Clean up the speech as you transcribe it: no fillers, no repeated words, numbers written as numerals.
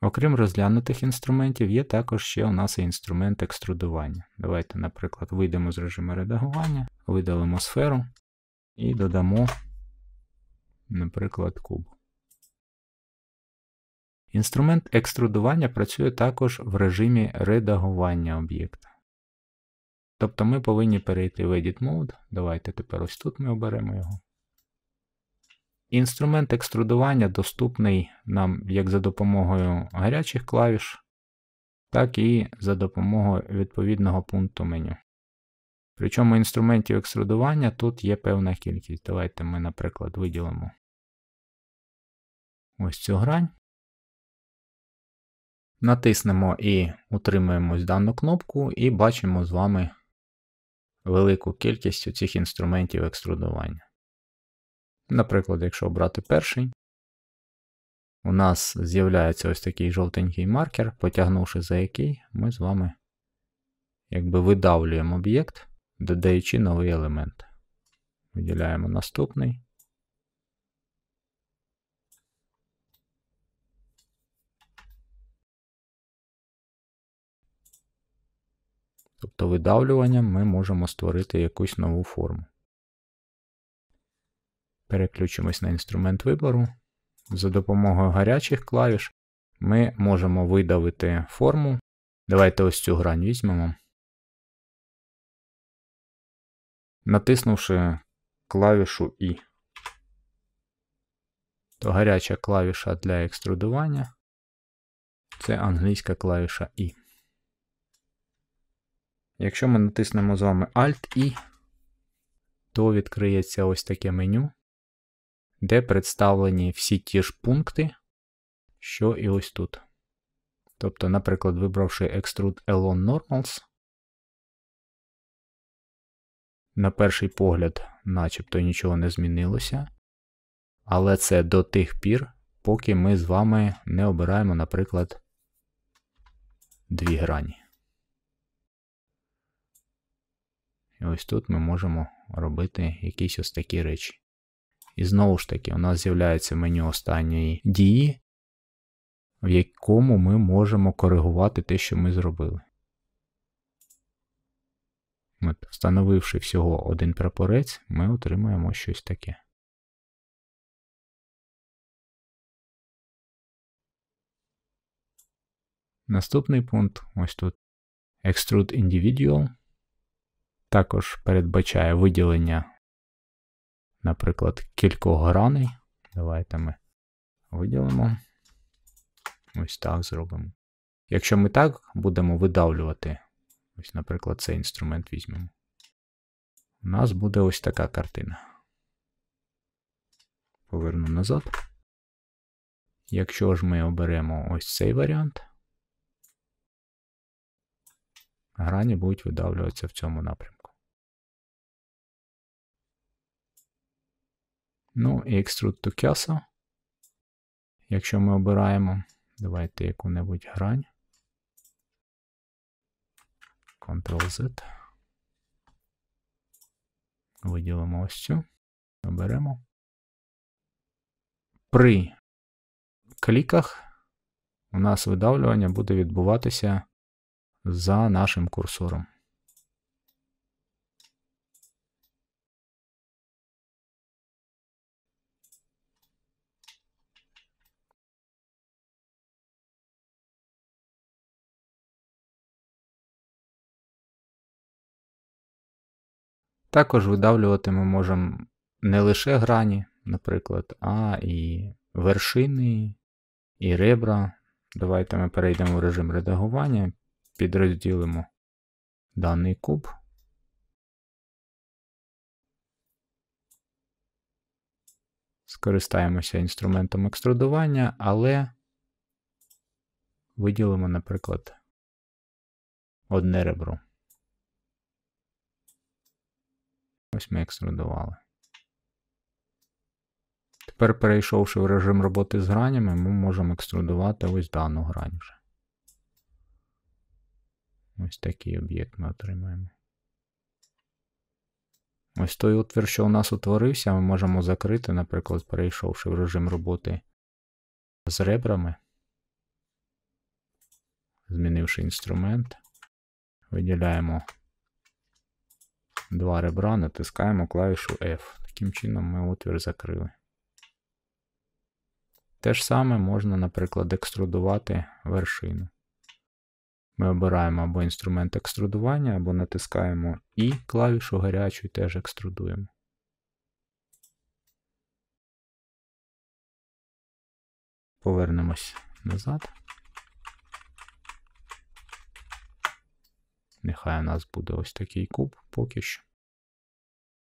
Окрім розглянутих інструментів, є також ще у нас і інструмент екструдування. Давайте, наприклад, вийдемо з режиму редагування, видалимо сферу і додамо, наприклад, куб. Інструмент екструдування працює також в режимі редагування об'єкта. Тобто ми повинні перейти в Edit Mode. Давайте тепер ось тут ми оберемо його. Інструмент екструдування доступний нам як за допомогою гарячих клавіш, так і за допомогою відповідного пункту меню. Причому інструментів екструдування тут є певна кількість. Давайте ми, наприклад, виділимо ось цю грань. Натиснемо і утримуємо дану кнопку і бачимо з вами велику кількість цих інструментів екструдування. Наприклад, якщо обрати перший, у нас з'являється ось такий жовтенький маркер, потягнувши за який ми з вами якби видавлюємо об'єкт, додаючи новий елемент. Виділяємо наступний. Тобто видавлюванням ми можемо створити якусь нову форму. Переключимось на інструмент вибору. За допомогою гарячих клавіш ми можемо видавити форму. Давайте ось цю грань візьмемо. Натиснувши клавішу І. То гаряча клавіша для екструдування – це англійська клавіша І. Якщо ми натиснемо з вами Alt-І, то відкриється ось таке меню, де представлені всі ті ж пункти, що і ось тут. Тобто, наприклад, вибравши Extrude Along Normals, на перший погляд начебто нічого не змінилося, але це до тих пір, поки ми з вами не обираємо, наприклад, дві грані. І ось тут ми можемо робити якісь ось такі речі. І знову ж таки, у нас з'являється меню останньої дії, в якому ми можемо коригувати те, що ми зробили. Встановивши всього один прапорець, ми отримаємо щось таке. Наступний пункт, ось тут, Extrude Individual, також передбачає виділення, наприклад, кількох граней. Давайте ми виділимо. Ось так зробимо. Якщо ми так будемо видавлювати, ось, наприклад, цей інструмент візьмемо, у нас буде ось така картина. Поверну назад. Якщо ж ми оберемо ось цей варіант, грані будуть видавлюватися в цьому напрямку. Ну і Extrude to Cursor. Якщо ми обираємо, давайте яку-небудь грань. Ctrl-Z. Виділимо ось цю. Оберемо. При кліках у нас видавлювання буде відбуватися за нашим курсором. Також видавлювати ми можемо не лише грані, наприклад, а і вершини, і ребра. Давайте ми перейдемо в режим редагування, підрозділимо даний куб. Скористаємося інструментом екструдування, але виділимо, наприклад, одне ребро. Ось ми екструдували. Тепер, перейшовши в режим роботи з гранями, ми можемо екструдувати ось дану грань вже. Ось такий об'єкт ми отримаємо. Ось той отвір, що у нас утворився, ми можемо закрити, наприклад, перейшовши в режим роботи з ребрами. змінивши інструмент, виділяємо два ребра, натискаємо клавішу F. Таким чином ми отвір закрили. Те ж саме можна, наприклад, екструдувати вершину. Ми обираємо або інструмент екструдування, або натискаємо І клавішу гарячу і теж екструдуємо. Повернемось назад. Нехай у нас буде ось такий куб поки що.